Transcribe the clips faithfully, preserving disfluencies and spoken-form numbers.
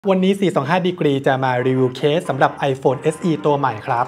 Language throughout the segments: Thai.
วันนี้ สี่สองห้า Degree จะมารีวิวเคสสำหรับ iPhone เอส อี ตัวใหม่ครับ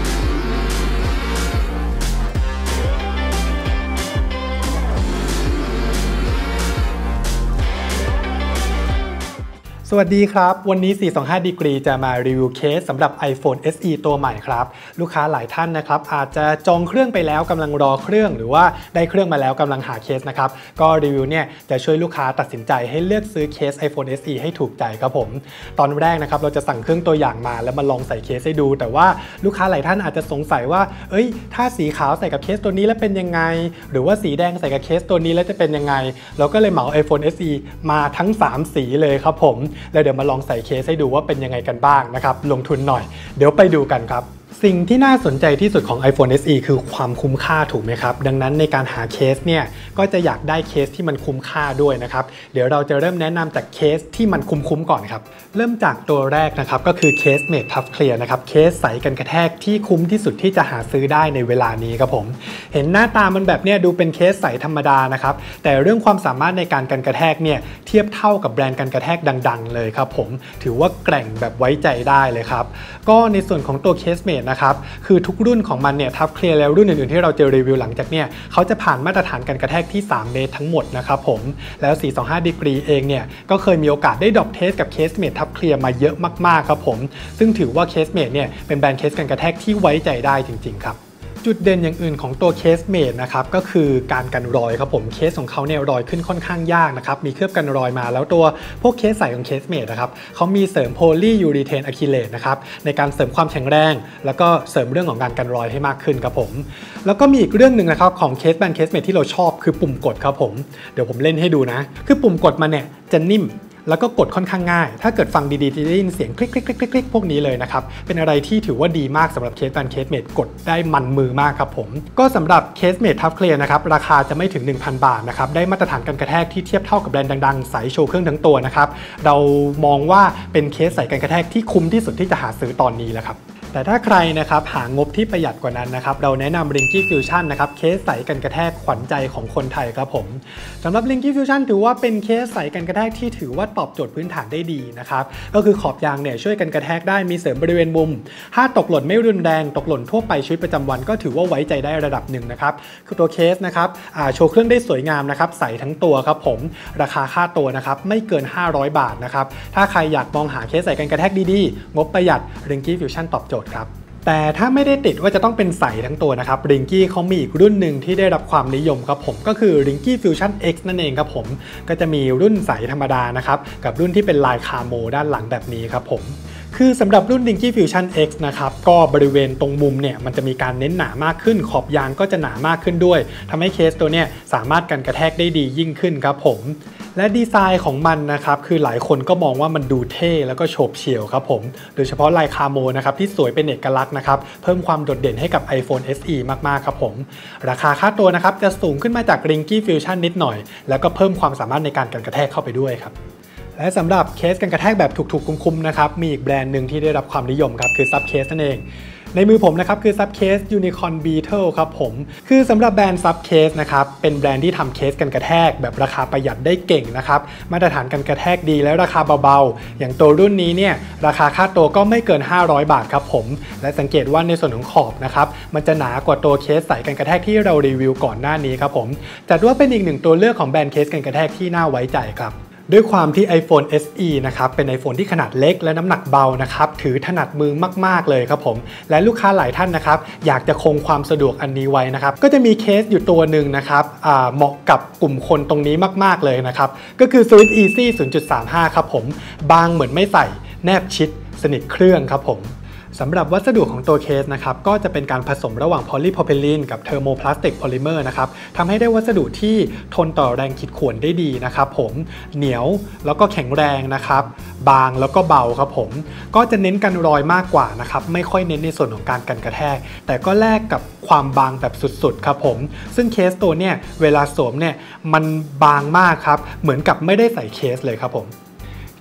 สวัสดีครับวันนี้ สี่สองห้า Degree จะมารีวิวเคสสำหรับ iPhone เอส อี ตัวใหม่ครับลูกค้าหลายท่านนะครับอาจจะจองเครื่องไปแล้วกำลังรอเครื่องหรือว่าได้เครื่องมาแล้วกำลังหาเคสนะครับก็รีวิวเนี่ยจะช่วยลูกค้าตัดสินใจให้เลือกซื้อเคส iPhone เอส อี ให้ถูกใจครับผมตอนแรกนะครับเราจะสั่งเครื่องตัวอย่างมาแล้วมาลองใส่เคสให้ดูแต่ว่าลูกค้าหลายท่านอาจจะสงสัยว่าเอ้ยถ้าสีขาวใส่กับเคสตัวนี้แล้วเป็นยังไงหรือว่าสีแดงใส่กับเคสตัวนี้แล้วจะเป็นยังไงเราก็เลยเหมา iPhone เอส อี มาทั้งสามสีเลยครับผมแล้วเดี๋ยวมาลองใส่เคสให้ดูว่าเป็นยังไงกันบ้างนะครับลงทุนหน่อยเดี๋ยวไปดูกันครับสิ่งที่น่าสนใจที่สุดของ iPhone เอส อี คือความคุ้มค่าถูกไหมครับดังนั้นในการหาเคสเนี่ยก็จะอยากได้เคสที่มันคุ้มค่าด้วยนะครับเดี๋ยวเราจะเริ่มแนะนำจากเคสที่มันคุ้มๆก่อนครับเริ่มจากตัวแรกนะครับก็คือเคส Made Tough Clear นะครับเคสใสกันกระแทกที่คุ้มที่สุดที่จะหาซื้อได้ในเวลานี้ครับผมเห็นหน้าตามันแบบเนี้ยดูเป็นเคสใสธรรมดานะครับแต่เรื่องความสามารถในการกันกระแทกเนี่ยเทียบเท่ากับแบรนด์กันกระแทกดังๆเลยครับผมถือว่าแกร่งแบบไว้ใจได้เลยครับก็ในส่วนของตัวเคส Made นะครับคือทุกรุ่นของมันเนี่ยทับเคลียร์แล้วรุ่นอื่นๆที่เราจะรีวิวหลังจากเนี่ยเขาจะผ่านมาตรฐานการกระแทกที่สามเมตรทั้งหมดนะครับผมแล้ว สี่สองห้า Degree เองเนี่ยก็เคยมีโอกาสได้ดรอปเทสกับเคสเมททับเคลียร์มาเยอะมากๆครับผมซึ่งถือว่าเคสเมทเนี่ยเป็นแบรนด์เคสกันกระแทกที่ไว้ใจได้จริงๆครับจุดเด่นอย่างอื่นของตัวเคสเมดนะครับก็คือการกันรอยครับผมเคสของเขาเนี่ยรอยขึ้นค่อนข้างยากนะครับมีเคลือบกันรอยมาแล้วตัวพวกเคสใสของเคสเมดนะครับเขามีเสริมโพลียูรีเทนอะคริเลตนะครับในการเสริมความแข็งแรงแล้วก็เสริมเรื่องของการกันรอยให้มากขึ้นครับผมแล้วก็มีอีกเรื่องหนึ่งนะครับของเคสแบรนด์เคสเมดที่เราชอบคือปุ่มกดครับผมเดี๋ยวผมเล่นให้ดูนะคือปุ่มกดมันเนี่ยจะนิ่มแล้วก็กดค่อนข้างง่ายถ้าเกิดฟังดีๆจะได้ยินเสียงคลิกคลิกคลิกคลิกพวกนี้เลยนะครับเป็นอะไรที่ถือว่าดีมากสำหรับเคสแบรนด์เคสเมดกดได้มันมือมากครับผมก็สำหรับเคสเมดทัฟเคลียร์นะครับราคาจะไม่ถึง หนึ่งพัน บาทนะครับได้มาตรฐานการกระแทกที่เทียบเท่ากับแบรนด์ดังๆใสโชว์เครื่องทั้งตัวนะครับเรามองว่าเป็นเคสใสการกระแทกที่คุ้มที่สุดที่จะหาซื้อตอนนี้แล้วครับแต่ถ้าใครนะครับหางบที่ประหยัดกว่านั้นนะครับเราแนะนำ Rinky Fusion นะครับเคสใสกันกระแทกขวัญใจของคนไทยครับผมสำหรับ Rinky Fusion ถือว่าเป็นเคสใสกันกระแทกที่ถือว่าตอบโจทย์พื้นฐานได้ดีนะครับก็คือขอบยางเนี่ยช่วยกันกระแทกได้มีเสริมบริเวณมุมถ้าตกหล่นไม่รุนแรงตกหล่นทั่วไปชีวิตประจำวันก็ถือว่าไว้ใจได้ระดับหนึ่งนะครับคือตัวเคสนะครับโชว์เครื่องได้สวยงามนะครับใสทั้งตัวครับผมราคาค่าตัวนะครับไม่เกินห้าร้อยบาทนะครับถ้าใครอยากมองหาเคสใสกันกระแทกดีๆงบประหยัด Rinky Fusion ตอบโจทย์ครับแต่ถ้าไม่ได้ติดว่าจะต้องเป็นใสทั้งตัวนะครับ Rinky เขามีอีกรุ่นหนึ่งที่ได้รับความนิยมครับผมก็คือ Rinky Fusion X นั่นเองครับผมก็จะมีรุ่นใสธรรมดานะครับกับรุ่นที่เป็นลายคาโมด้านหลังแบบนี้ครับผมคือสำหรับรุ่น Rinky Fusion X นะครับก็บริเวณตรงมุมเนี่ยมันจะมีการเน้นหนามากขึ้นขอบยางก็จะหนามากขึ้นด้วยทำให้เคสตัวเนี้ยสามารถกันกระแทกได้ดียิ่งขึ้นครับผมและดีไซน์ของมันนะครับคือหลายคนก็มองว่ามันดูเท่แล้วก็โฉบเฉี่ยวครับผมโดยเฉพาะลายคาโมนะครับที่สวยเป็นเอกลักษณ์นะครับเพิ่มความโดดเด่นให้กับ iPhone เอส อี มากๆครับผมราคาค่าตัวนะครับจะสูงขึ้นมาจาก Rinky Fusion นิดหน่อยแล้วก็เพิ่มความสามารถในการกันกระแทกเข้าไปด้วยครับและสำหรับเคสกันกระแทกแบบถูกๆคุ้มๆนะครับมีอีกแบรนด์หนึ่งที่ได้รับความนิยมครับคือ Subcase นั่นเองในมือผมนะครับคือ Subcase Unicorn Beetle ครับผมคือสำหรับแบรนด์ Subcase นะครับเป็นแบรนด์ที่ทำเคสกันกระแทกแบบราคาประหยัดได้เก่งนะครับมาตรฐานกันกระแทกดีและราคาเบาๆอย่างตัวรุ่นนี้เนี่ยราคาค่าตัวก็ไม่เกินห้าร้อยบาทครับผมและสังเกตว่าในส่วนของขอบนะครับมันจะหนากว่าตัวเคสใสกันกระแทกที่เรารีวิวก่อนหน้านี้ครับผมจัดว่าเป็นอีกหนึ่งตัวเลือกของแบรนด์เคสกันกระแทกที่น่าไว้ใจครับด้วยความที่ iPhone เอส อี นะครับเป็น iPhone ที่ขนาดเล็กและน้ำหนักเบานะครับถือถนัดมือมากๆเลยครับผมและลูกค้าหลายท่านนะครับอยากจะคงความสะดวกอันนี้ไว้นะครับก็จะมีเคสอยู่ตัวหนึ่งนะครับเหมาะกับกลุ่มคนตรงนี้มากๆเลยนะครับก็คือ Swiss Easy ศูนย์จุดสามห้า ครับผมบางเหมือนไม่ใส่แนบชิดสนิทเครื่องครับผมสำหรับวัสดุของตัวเคสนะครับก็จะเป็นการผสมระหว่างพอลีโพรพิลีนกับเทอร์โมพลาสติกโพลิเมอร์นะครับทำให้ได้วัสดุที่ทนต่อแรงขีดข่วนได้ดีนะครับผมเหนียวแล้วก็แข็งแรงนะครับบางแล้วก็เบาครับผมก็จะเน้นกันรอยมากกว่านะครับไม่ค่อยเน้นในส่วนของการกันกระแทกแต่ก็แลกกับความบางแบบสุดๆครับผมซึ่งเคสตัวเนี่ยเวลาสวมเนี่ยมันบางมากครับเหมือนกับไม่ได้ใส่เคสเลยครับผม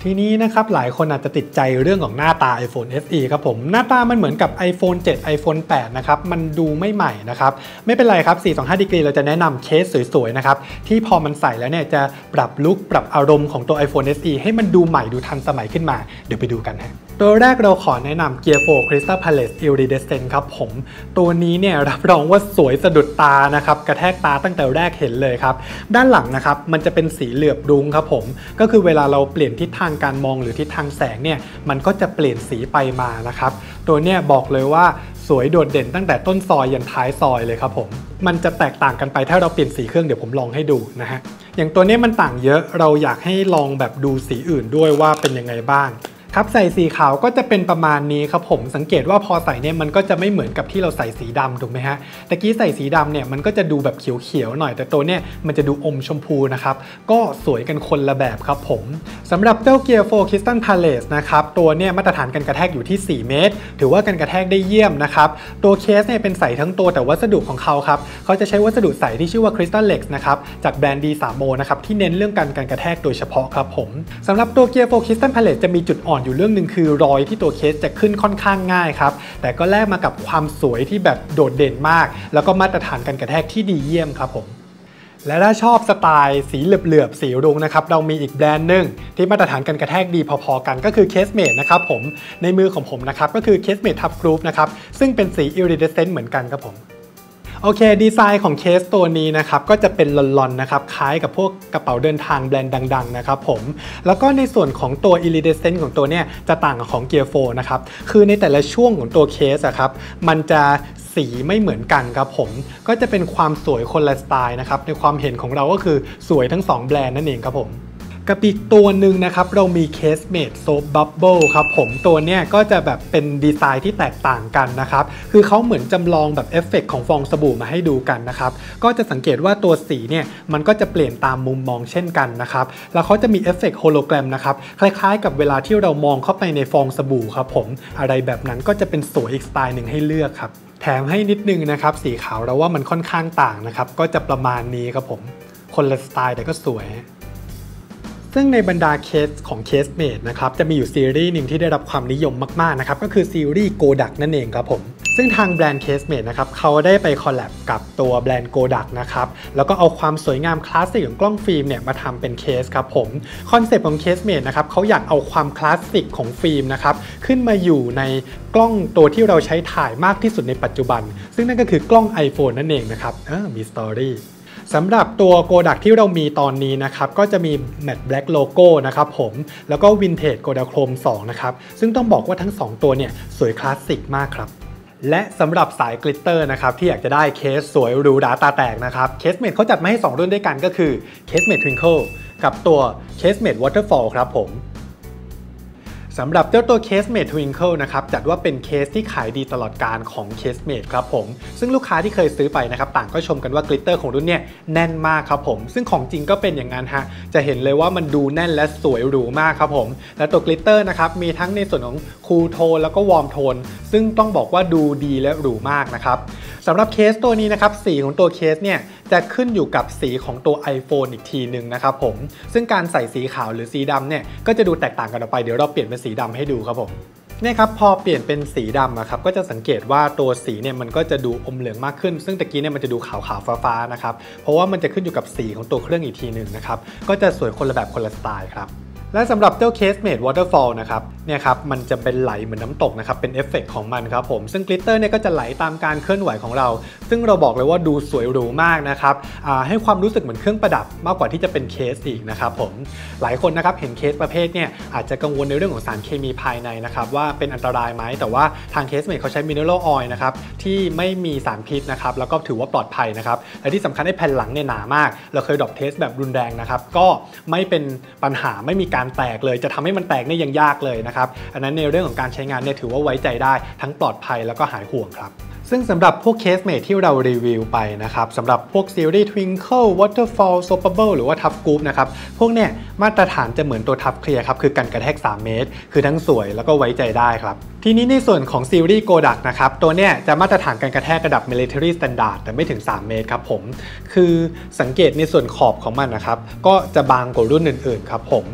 ทีนี้นะครับหลายคนอาจจะติดใจเรื่องของหน้าตา iPhone เอส อี ครับผมหน้าตามันเหมือนกับ iPhone เซเว่น iPhone แปดนะครับมันดูไม่ใหม่นะครับไม่เป็นไรครับสี่สองห้า ดีกรีเราจะแนะนำเคสสวยๆนะครับที่พอมันใส่แล้วเนี่ยจะปรับลุคปรับอารมณ์ของตัว iPhone เอส อี ให้มันดูใหม่ดูทันสมัยขึ้นมาเดี๋ยวไปดูกันฮะตัวแรกเราขอแนะนำ Gear โฟร์ Crystal Palace Iridescent ครับผมตัวนี้เนี่ยรับรองว่าสวยสะดุดตานะครับกระแทกตาตั้งแต่แรกเห็นเลยครับด้านหลังนะครับมันจะเป็นสีเหลือบรุ้งครับผมก็คือเวลาเราเปลี่ยนทิศทางการมองหรือทิศทางแสงเนี่ยมันก็จะเปลี่ยนสีไปมานะครับตัวเนี้ยบอกเลยว่าสวยโดดเด่นตั้งแต่ต้นซอยยันท้ายซอยเลยครับผมมันจะแตกต่างกันไปถ้าเราเปลี่ยนสีเครื่องเดี๋ยวผมลองให้ดูนะฮะอย่างตัวนี้มันต่างเยอะเราอยากให้ลองแบบดูสีอื่นด้วยว่าเป็นยังไงบ้างครับใส่สีขาวก็จะเป็นประมาณนี้ครับผมสังเกตว่าพอใส่เนี่ยมันก็จะไม่เหมือนกับที่เราใส่สีดำถูกไหมฮะตะกี้ใส่สีดำเนี่ยมันก็จะดูแบบเขียวๆหน่อยแต่ตัวเนี่ยมันจะดูอมชมพูนะครับก็สวยกันคนละแบบครับผมสำหรับเจ้า Gear โฟร์ Crystal Palace นะครับตัวเนี่ยมาตรฐานการกระแทกอยู่ที่สี่เมตรถือว่าการกระแทกได้เยี่ยมนะครับตัวเคสเนี่ยเป็นใสทั้งตัวแต่วัสดุของเขาครับเขาจะใช้วัสดุใสที่ชื่อว่า Crystal Lex นะครับจากแบรนด์ ดี ทรี โอ นะครับที่เน้นเรื่องการการกระแทกโดยเฉพาะครับผมสำหรับตัว Gear โฟร์ Crystal Palace จะมีจุดอ่อนอยู่เรื่องหนึ่งคือรอยที่ตัวเคสจะขึ้นค่อนข้างง่ายครับแต่ก็แลกมากับความสวยที่แบบโดดเด่นมากแล้วก็มาตรฐานการกระแทกที่ดีเยี่ยมครับผมและถ้าชอบสไตล์สีเหลือบๆสีรุ้งนะครับเรามีอีกแบรนด์หนึ่งที่มาตรฐานการกระแทกดีพอๆกันก็คือ Casemate นะครับผมในมือของผมนะครับก็คือ Casemate Tough Groove นะครับซึ่งเป็นสี Iridescent เหมือนกันครับผมโอเคดีไซน์ของเคสตัวนี้นะครับก็จะเป็นลอนๆนะครับคล้ายกับพวกกระเป๋าเดินทางแบรนด์ดังๆนะครับผมแล้วก็ในส่วนของตัว Iridescent ของตัวเนี้ยจะต่างกับของ Gear โฟร์นะครับคือในแต่ละช่วงของตัวเคสอะครับมันจะสีไม่เหมือนกันครับผมก็จะเป็นความสวยคนละสไตล์นะครับในความเห็นของเราก็คือสวยทั้งสองแบรนด์นั่นเองครับผมกับอีกตัวหนึ่งนะครับเรามี Casemate Soap Bubble ครับผมตัวเนี้ยก็จะแบบเป็นดีไซน์ที่แตกต่างกันนะครับคือเขาเหมือนจำลองแบบเอฟเฟกต์ของฟองสบู่มาให้ดูกันนะครับก็จะสังเกตว่าตัวสีเนี่ยมันก็จะเปลี่ยนตามมุมมองเช่นกันนะครับแล้วเขาจะมีเอฟเฟกต์โฮโลแกรมนะครับคล้ายๆกับเวลาที่เรามองเข้าไปในฟองสบู่ครับผมอะไรแบบนั้นก็จะเป็นสวยอีกสไตล์หนึ่งให้เลือกครับแถมให้นิดนึงนะครับสีขาวเราว่ามันค่อนข้างต่างนะครับก็จะประมาณนี้ครับผมคนละสไตล์แต่ก็สวยซึ่งในบรรดาเคสของ Casemate นะครับจะมีอยู่ซีรีส์หนึ่งที่ได้รับความนิยมมากๆนะครับก็คือซีรีส์ Kodak นั่นเองครับผมซึ่งทางแบรนด์ Casemate นะครับเขาได้ไปคอลแลบกับตัวแบรนด์ Kodak นะครับแล้วก็เอาความสวยงามคลาสสิกของกล้องฟิล์มเนี่ยมาทำเป็นเคสครับผมคอนเซปต์ของ Casemate นะครับเขาอยากเอาความคลาสสิกของฟิล์มนะครับขึ้นมาอยู่ในกล้องตัวที่เราใช้ถ่ายมากที่สุดในปัจจุบันซึ่งนั่นก็คือกล้อง iPhone นั่นเองนะครับเออมีสตอรี่สำหรับตัว Kodak ที่เรามีตอนนี้นะครับก็จะมี Matte Black Logo นะครับผมแล้วก็ Vintage Kodachrome สองนะครับซึ่งต้องบอกว่าทั้งสองตัวเนี่ยสวยคลาสสิกมากครับและสำหรับสายกลิตเตอร์นะครับที่อยากจะได้เคสสวยหรูหราตาแตกนะครับ Casemate เขาจัดมาให้สองรุ่นด้วยกันก็คือ Casemate Twinkle กับตัว Casemate Waterfall ครับผมสำหรับเจ้าตัว Casemate Twinkle นะครับจัดว่าเป็นเคสที่ขายดีตลอดการของ Casemate ครับผมซึ่งลูกค้าที่เคยซื้อไปนะครับต่างก็ชมกันว่ากลิตเตอร์ของรุ่นเนี่ยแน่นมากครับผมซึ่งของจริงก็เป็นอย่างนั้นฮะจะเห็นเลยว่ามันดูแน่นและสวยหรูมากครับผมและตัวกลิตเตอร์นะครับมีทั้งในส่วนของคูลโทนแล้วก็วอร์มโทนซึ่งต้องบอกว่าดูดีและหรูมากนะครับสำหรับเคสตัวนี้นะครับสีของตัวเคสเนี่ยจะขึ้นอยู่กับสีของตัว iPhone อีกทีหนึ่งนะครับผมซึ่งการใส่สีขาวหรือสีดำเนี่ยก็จะดูแตกต่างกันออกไปเดี๋ยวเราเปลี่ยนเป็นสีดำให้ดูครับผมเนี่ยครับพอเปลี่ยนเป็นสีดำนะครับก็จะสังเกตว่าตัวสีเนี่ยมันก็จะดูอมเหลืองมากขึ้นซึ่งตะกี้เนี่ยมันจะดูขาวๆฟ้าๆนะครับเพราะว่ามันจะขึ้นอยู่กับสีของตัวเครื่องอีกทีหนึ่งนะครับก็จะสวยคนละแบบคนละสไตล์ครับและสำหรับเจ้า Casemate Waterfall นะครับเนี่ยครับมันจะเป็นไหลเหมือนน้ำตกนะครับเป็นเอฟเฟกต์ของมันครับผมซึ่งกลิตเตอร์เนี่ยก็จะไหลตามการเคลื่อนไหวของเราซึ่งเราบอกเลยว่าดูสวยหรูมากนะครับให้ความรู้สึกเหมือนเครื่องประดับมากกว่าที่จะเป็นเคสอีกนะครับผมหลายคนนะครับเห็นเคสประเภทเนี่ยอาจจะกังวลในเรื่องของสารเคมีภายในนะครับว่าเป็นอันตรายไหมแต่ว่าทาง Casemate เขาใช้ Mineral Oil นะครับที่ไม่มีสารพิษนะครับแล้วก็ถือว่าปลอดภัยนะครับและที่สำคัญไอ้แผ่นหลังเนี่ยหนามากเราเคยดรอปเทสแบบรุนแรงนะครับก็ไม่เป็นปัญหาไม่มีการแตกเลยจะทำให้มันแตกเนี่ยยังยากเลยนะครับอันนั้นในเรื่องของการใช้งานเนี่ยถือว่าไว้ใจได้ทั้งปลอดภัยแล้วก็หายห่วงครับซึ่งสำหรับพวก Casemate ที่เรารีวิวไปนะครับสำหรับพวกซีรีส์ Twinkle Waterfall Soap Bubble หรือว่า Tough Groove นะครับพวกเนี่ยมาตรฐานจะเหมือนตัว Tough Clear ครับคือกันกระแทกสามเมตรคือทั้งสวยแล้วก็ไว้ใจได้ครับทีนี้ในส่วนของซีรีส์ Kodak นะครับตัวเนี่ยจะมาตรฐานการกระแทกระดับ Military Standard แต่ไม่ถึงสามเมตรครับผมคือสังเกตในส่วนขอบของมันนะครับก็จะบางกว่ารุ่นอื่นๆครับผม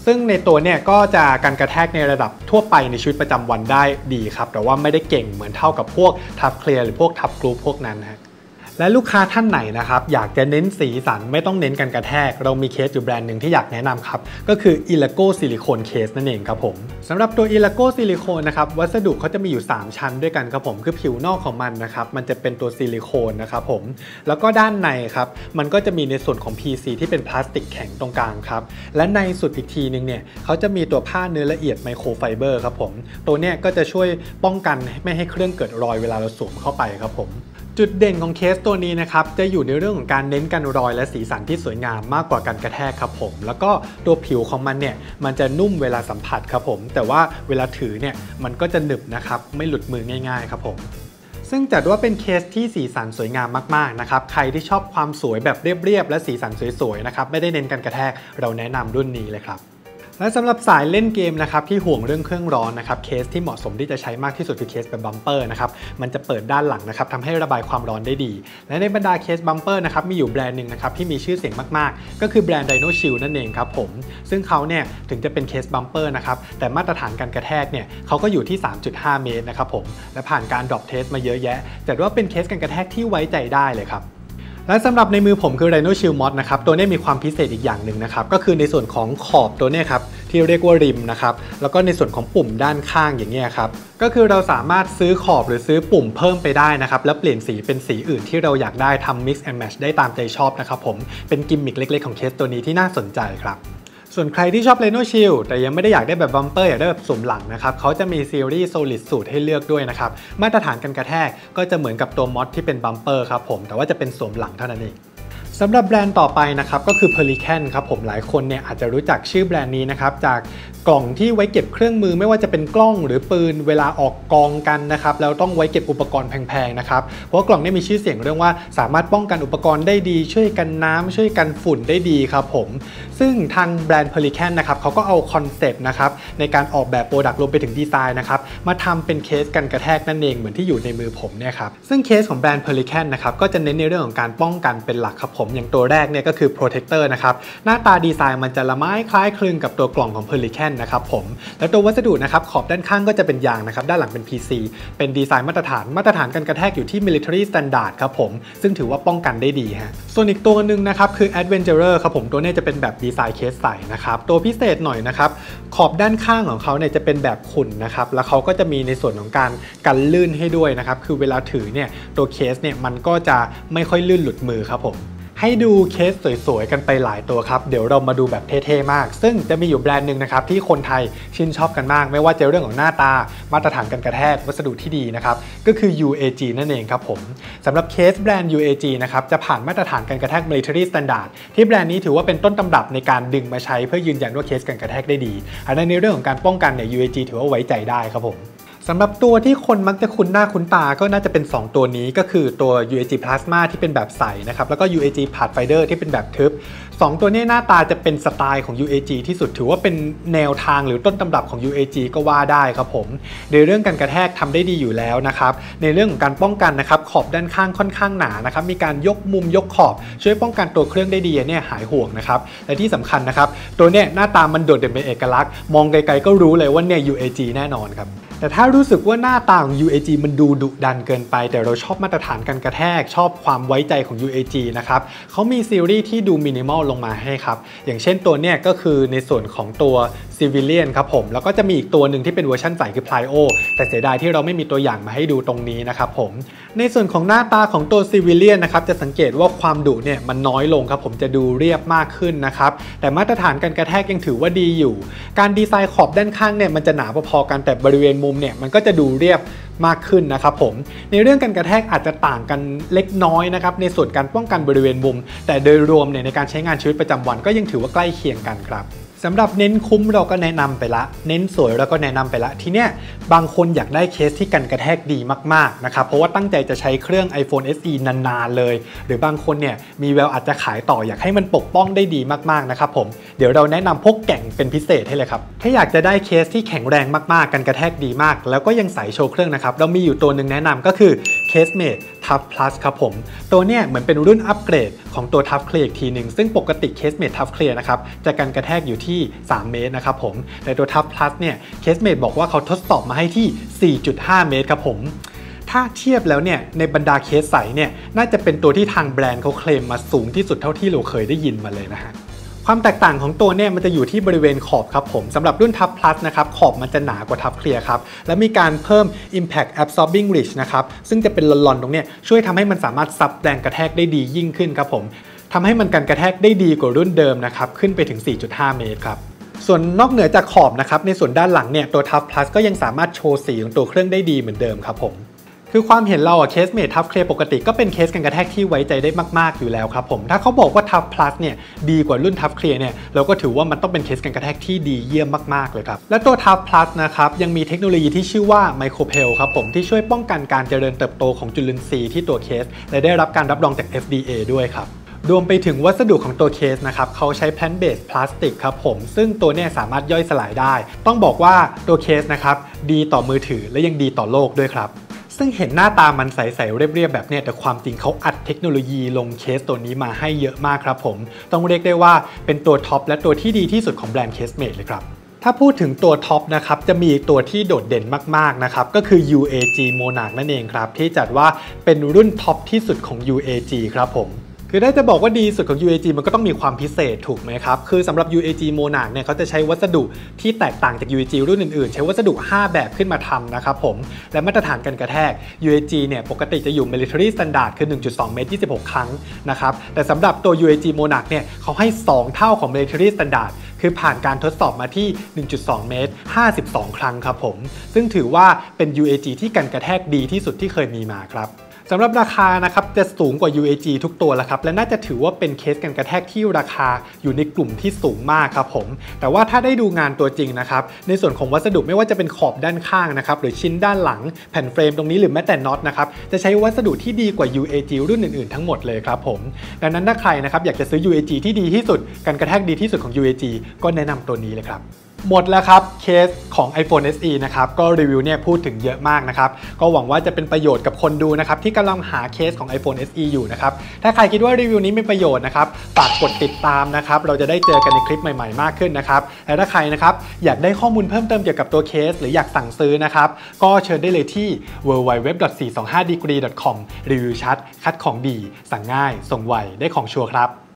ซึ่งในตัวเนี่ยก็จะกันกระแทกในระดับทั่วไปในชีวิตประจำวันได้ดีครับแต่ว่าไม่ได้เก่งเหมือนเท่ากับพวกทับเคลียร์หรือพวกทับกรูปพวกนั้นฮะและลูกค้าท่านไหนนะครับอยากจะเน้นสีสันไม่ต้องเน้นกันกระแทกเรามีเคสอยู่แบรนด์หนึ่งที่อยากแนะนำครับก็คือ Elago Silicone Case นั่นเองครับผมสำหรับตัว Elago Silicone นะครับวัสดุเขาจะมีอยู่สามชั้นด้วยกันครับผมคือผิวนอกของมันนะครับมันจะเป็นตัวซิลิโคนนะครับผมแล้วก็ด้านในครับมันก็จะมีในส่วนของ พี ซี ที่เป็นพลาสติกแข็งตรงกลางครับและในสุดอีกทีนึงเนี่ยเขาจะมีตัวผ้าเนื้อละเอียดไมโครไฟเบอร์ครับผมตัวเนี้ยก็จะช่วยป้องกันไม่ให้เครื่องเกิดรอยเวลาเราสวมเข้าไปครับผมจุดเด่นของเคสตัวนี้นะครับจะอยู่ในเรื่องของการเน้นกันรอยและสีสันที่สวยงามมากกว่าการกระแทกครับผมแล้วก็ตัวผิวของมันเนี่ยมันจะนุ่มเวลาสัมผัสครับผมแต่ว่าเวลาถือเนี่ยมันก็จะหนึบนะครับไม่หลุดมือง่ายๆครับผมซึ่งจัดว่าเป็นเคสที่สีสันสวยงามมากๆนะครับใครที่ชอบความสวยแบบเรียบๆและสีสันสวยๆนะครับไม่ได้เน้นกันกระแทกเราแนะนำรุ่นนี้เลยครับและสำหรับสายเล่นเกมนะครับที่ห่วงเรื่องเครื่องร้อนนะครับเคสที่เหมาะสมที่จะใช้มากที่สุดคือเคสแบบบัมเปอร์นะครับมันจะเปิดด้านหลังนะครับทำให้ระบายความร้อนได้ดีและในบรรดาเคสบัมเปอร์นะครับมีอยู่แบรนด์หนึ่งนะครับที่มีชื่อเสียงมากๆก็คือแบรนด์ Dino Shield นั่นเองครับผมซึ่งเขาเนี่ยถึงจะเป็นเคสบัมเปอร์นะครับแต่มาตรฐานการกระแทกเนี่ยเขาก็อยู่ที่ สามจุดห้า เมตรนะครับผมและผ่านการดรอปเทสมาเยอะแยะแต่ว่าเป็นเคสการกระแทกที่ไว้ใจได้เลยครับและสำหรับในมือผมคือ Dino Shield Mod นะครับตัวนี้มีความพิเศษอีกอย่างหนึ่งนะครับก็คือในส่วนของขอบตัวนี้ครับที่เรียกว่าริมนะครับแล้วก็ในส่วนของปุ่มด้านข้างอย่างเงี้ยครับก็คือเราสามารถซื้อขอบหรือซื้อปุ่มเพิ่มไปได้นะครับแล้วเปลี่ยนสีเป็นสีอื่นที่เราอยากได้ทำ mix and match ได้ตามใจชอบนะครับผมเป็นกิมมิคเล็กๆของเคสตัวนี้ที่น่าสนใจครับส่วนใครที่ชอบ Dino Shield แต่ยังไม่ได้อยากได้แบบบัมเปอร์อยากได้แบบสวมหลังนะครับเขาจะมีซีรีส์ Solid สูตรให้เลือกด้วยนะครับมาตรฐานการกระแทกก็จะเหมือนกับตัวมอดที่เป็นบัมเปอร์ครับผมแต่ว่าจะเป็นสวมหลังเท่านั้นเองสำหรับแบรนด์ต่อไปนะครับก็คือ Pelican ครับผมหลายคนเนี่ยอาจจะรู้จักชื่อแบรนด์นี้นะครับจากกล่องที่ไว้เก็บเครื่องมือไม่ว่าจะเป็นกล้องหรือปืนเวลาออกกองกันนะครับแล้วต้องไว้เก็บอุปกรณ์แพงๆนะครับเพราะกล่องนี้มีชื่อเสียงเรื่องว่าสามารถป้องกันอุปกรณ์ได้ดีช่วยกันน้ำช่วยกันฝุ่นได้ดีครับผมซึ่งทางแบรนด์ Pelican นะครับเขาก็เอาคอนเซปต์นะครับในการออกแบบโปรดักต์รวมไปถึงดีไซน์นะครับมาทำเป็นเคสกันกระแทกนั่นเองเหมือนที่อยู่ในมือผมเนี่ยครับซึ่งเคสของแบรนด์ Pelican นะครับก็จะเน้นในเรื่องของการป้องกันเป็นหลักครับผมอย่างตัวแรกเนี่ยก็คือ protector นะครับหน้าตาดีไซน์มันจะละไม้คล้ายคลึงกับตัวกล่องของ Pelican นะครับผมแล้วตัววัสดุนะครับขอบด้านข้างก็จะเป็นยางนะครับด้านหลังเป็น พี ซี เป็นดีไซน์มาตรฐานมาตรฐานการกระแทกอยู่ที่ military standard ครับผมซึ่งถือว่าป้องกันได้ดีฮะส่วนอีกตัวหนึ่งนะครับคือ adventurer ครับผมตัวนี้จะเป็นแบบดีไซน์เคสใสนะครับตัวพิเศษหน่อยนะครับขอบด้านข้างของเขาเนี่ยจะเป็นแบบขุ่นนะครับแล้วเขาก็จะมีในส่วนของการกันลื่นให้ด้วยนะครับคือเวลาถือเนี่ยตัวเคสเนี่ยมันก็จะไม่ค่อยลื่นหลุดมือครับผมให้ดูเคสสวยๆกันไปหลายตัวครับเดี๋ยวเรามาดูแบบเท่ๆมากซึ่งจะมีอยู่แบรนด์หนึ่งนะครับที่คนไทยชื่นชอบกันมากไม่ว่าจะเรื่องของหน้าตามาตรฐานการกระแทกวัสดุที่ดีนะครับก็คือ ยู เอ จี นั่นเองครับผมสำหรับเคสแบรนด์ ยู เอ จี นะครับจะผ่านมาตรฐานการกระแทก military standard ที่แบรนด์นี้ถือว่าเป็นต้นตำรับในการดึงมาใช้เพื่อยืนยันว่าเคสการกระแทกได้ดีอันนั้นในเรื่องของการป้องกันเนี่ย ยู เอ จี ถือว่าไว้ใจได้ครับผมสำหรับตัวที่คนมักจะคุ้นหน้าคุ้นตาก็น่าจะเป็นสองตัวนี้ก็คือตัว ยู เอ จี Plasma ที่เป็นแบบใสนะครับแล้วก็ ยู เอ จี Pathfinder ที่เป็นแบบทึบสองตัวนี้หน้าตาจะเป็นสไตล์ของ ยู เอ จี ที่สุดถือว่าเป็นแนวทางหรือต้นตำรับของ ยู เอ จี ก็ว่าได้ครับผมในเรื่องการกระแทกทำได้ดีอยู่แล้วนะครับในเรื่องของการป้องกันนะครับขอบด้านข้างค่อนข้างหนานะครับมีการยกมุมยกขอบช่วยป้องกันตัวเครื่องได้ดีเนี่ยหายห่วงนะครับและที่สำคัญนะครับตัวเนี้ยหน้าตามันโดดเด่นเป็นเอกลักษณ์มองไกลๆก็รู้เลยว่าเนี่ย ยู เอ จี แน่นอนครับแต่ถ้ารู้สึกว่าหน้าตาของ ยู เอ จี มันดูดุดันเกินไปแต่เราชอบมาตรฐานการกระแทกชอบความไว้ใจของ ยู เอ จี นะครับเขามีซีรีส์ที่ดูมินิมอลลงมาให้ครับอย่างเช่นตัวเนี้ยก็คือในส่วนของตัว Civilian ครับผมแล้วก็จะมีอีกตัวหนึ่งที่เป็นเวอร์ชันใสคือ Plio แต่เสียดายที่เราไม่มีตัวอย่างมาให้ดูตรงนี้นะครับผมในส่วนของหน้าตาของตัว Civilian นะครับจะสังเกตว่าความดุเนี่ยมันน้อยลงครับผมจะดูเรียบมากขึ้นนะครับแต่มาตรฐานการกระแทกยังถือว่าดีอยู่การดีไซน์ขอบด้านข้างเนี่ยมันจะหนาพอๆกันแต่บริเวณมุมเนี่ยมันก็จะดูเรียบมากขึ้นนะครับผมในเรื่องการกระแทกอาจจะต่างกันเล็กน้อยนะครับในส่วนการป้องกันบริเวณมุมแต่โดยรวมเนี่ยในการใช้งานชีวิตประจำวันก็ยังถือว่าใกล้เคียงกันครับสำหรับเน้นคุ้มเราก็แนะนำไปละเน้นสวยเราก็แนะนำไปละทีเนี้ยบางคนอยากได้เคสที่กันกระแทกดีมากๆนะครับเพราะว่าตั้งใจจะใช้เครื่อง iPhone เอส อี นานๆเลยหรือบางคนเนี่ยมีแววอาจจะขายต่ออยากให้มันปกป้องได้ดีมากๆนะครับผมเดี๋ยวเราแนะนำพวกแก่งเป็นพิเศษให้เลยครับถ้าอยากจะได้เคสที่แข็งแรงมากๆกันกระแทกดีมากแล้วก็ยังใสโชว์เครื่องนะครับเรามีอยู่ตัวหนึ่งแนะนำก็คือ Casemate Tough Plus ครับผมตัวเนี้ยเหมือนเป็นรุ่นอัปเกรดของตัว Tough Clear อีกทีหนึ่งซึ่งปกติ Casemate Tough Clear นะครับจะกันกระแทกอยู่ที่สามเมตรนะครับผมแต่ตัว Tough Plus เนี่ย Casemate บอกว่าเขาทดสอบมาให้ที่ สี่จุดห้า เมตรครับผมถ้าเทียบแล้วเนี่ยในบรรดาเคสใสเนี่ยน่าจะเป็นตัวที่ทางแบรนด์เขาเคลมมาสูงที่สุดเท่าที่เราเคยได้ยินมาเลยนะฮะความแตกต่างของตัวเนี่ยมันจะอยู่ที่บริเวณขอบครับผมสำหรับรุ่น Tough Plus นะครับขอบมันจะหนากว่า Tough Clear ครับและมีการเพิ่ม Impact Absorbing Ridge นะครับซึ่งจะเป็นลอนๆตรงเนี้ยช่วยทำให้มันสามารถซับแรงกระแทกได้ดียิ่งขึ้นครับผมทำให้มันกันกระแทกได้ดีกว่ารุ่นเดิมนะครับขึ้นไปถึง สี่จุดห้า เมตรครับส่วนนอกเหนือจากขอบนะครับในส่วนด้านหลังเนี่ยตัว Tough Plus ก็ยังสามารถโชว์สีของตัวเครื่องได้ดีเหมือนเดิมครับผมคือความเห็นเราอะ Casemate Tough Clear ปกติก็เป็นเคสกันกระแทกที่ไว้ใจได้มากๆอยู่แล้วครับผมถ้าเขาบอกว่า Tough Plus เนี่ยดีกว่ารุ่น Tough Clear เนี่ยเราก็ถือว่ามันต้องเป็นเคสกันกระแทกที่ดีเยี่ยมมากๆเลยครับและตัว Tough Plus นะครับยังมีเทคโนโลยีที่ชื่อว่า Micropel ครับผมที่ช่วยป้องกันการเจริญเติบโตของจุลินทรีย์ที่ตัวเคสและได้รับการรับรองจาก เอฟ ดี เอ ด้วยครับรวมไปถึงวัสดุของตัวเคสนะครับเขาใช้ plant based plastic ครับผมซึ่งตัวนี้สามารถย่อยสลายได้ต้องบอกว่าตัวเคสนะครับดีต่อมือถือและยังดีต่อโลกด้วยครับซึ่งเห็นหน้าตามันใสๆเรียบๆแบบนี้แต่ความจริงเขาอัดเทคโนโลยีลงเคสตัวนี้มาให้เยอะมากครับผมต้องเรียกได้ว่าเป็นตัวท็อปและตัวที่ดีที่สุดของแบรนด์ Casemate เลยครับถ้าพูดถึงตัวท็อปนะครับจะมีตัวที่โดดเด่นมากๆนะครับก็คือ ยู เอ จี Monarch นั่นเองครับที่จัดว่าเป็นรุ่นท็อปที่สุดของ ยู เอ จี ครับผมคือได้จะบอกว่าดีสุดของ ยู เอ จี มันก็ต้องมีความพิเศษถูกไหมครับคือสำหรับ ยู เอ จี Monarch เนี่ยเขาจะใช้วัสดุที่แตกต่างจาก ยู เอ จี รุ่นอื่นๆใช้วัสดุห้าแบบขึ้นมาทำนะครับผมและมาตรฐานการกระแทก ยู เอ จี เนี่ยปกติจะอยู่ Military Standard คือ หนึ่งจุดสอง เมตร ยี่สิบหก ครั้งนะครับแต่สำหรับตัว ยู เอ จี Monarch เนี่ยเขาให้สองเท่าของ Military Standard คือผ่านการทดสอบมาที่ หนึ่งจุดสอง เมตร ห้าสิบสอง ครั้งครับผมซึ่งถือว่าเป็น ยู เอ จี ที่กันกระแทกดีที่สุดที่เคยมีมาครับสำหรับราคานะครับจะสูงกว่า ยู เอ จี ทุกตัวแล้วครับและน่าจะถือว่าเป็นเคสกันกระแทกที่ราคาอยู่ในกลุ่มที่สูงมากครับผมแต่ว่าถ้าได้ดูงานตัวจริงนะครับในส่วนของวัสดุไม่ว่าจะเป็นขอบด้านข้างนะครับหรือชิ้นด้านหลังแผ่นเฟรมตรงนี้หรือแม้แต่น็อตนะครับจะใช้วัสดุที่ดีกว่า ยู เอ จี รุ่นอื่นๆทั้งหมดเลยครับผมดังนั้นถ้าใครนะครับอยากจะซื้อ ยู เอ จี ที่ดีที่สุดกันกระแทกดีที่สุดของ ยู เอ จี ก็แนะนำตัวนี้เลยครับหมดแล้วครับเคสของ iPhone เอส อี นะครับก็รีวิวเนี่ยพูดถึงเยอะมากนะครับก็หวังว่าจะเป็นประโยชน์กับคนดูนะครับที่กำลังหาเคสของ iPhone เอส อี อยู่นะครับถ้าใครคิดว่ารีวิวนี้มีประโยชน์นะครับฝากกดติดตามนะครับเราจะได้เจอกันในคลิปใหม่ๆมากขึ้นนะครับและถ้าใครนะครับอยากได้ข้อมูลเพิ่มเติมเกี่ยวกับตัวเคสหรืออยากสั่งซื้อนะครับก็เชิญได้เลยที่ ดับเบิลยู ดับเบิลยู ดับเบิลยู ดอท สี่สองห้า ดีกรี ดอท คอม รีวิวชัดคัดของดีสั่งง่ายส่งไวได้ของชัวร์ครับ